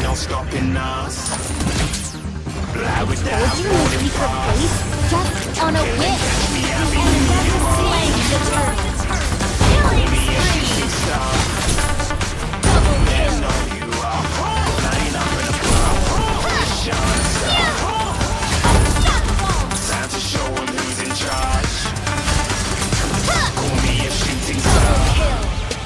no stopping us. Fly without Told you we could face just on a whip. And never slaying the turtle. Killing spree. Double kill. Time to show him who's in charge. Call me a shooting star. Double kill.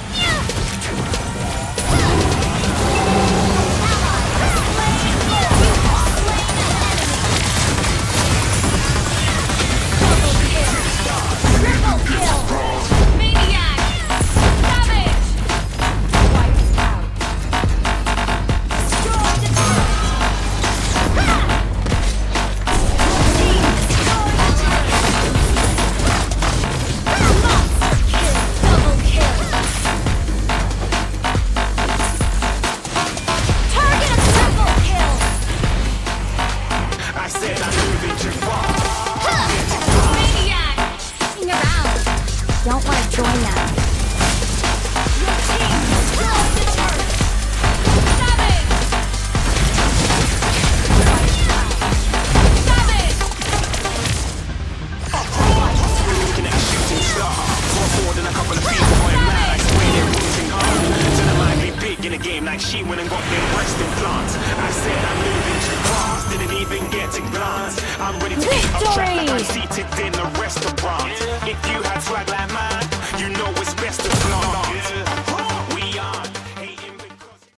Don't want to join them. Your team destroyed the turret. Savage! Savage! Looking at a shooting star. More forward than a couple of people going mad. Like the way they're rooting hard. Tell them I'd be big in the game like she went and got their breast implants. I said I'm moving too fast. Didn't even get a glance. I'm ready to eat up track like I'm seated in a restaurant. If you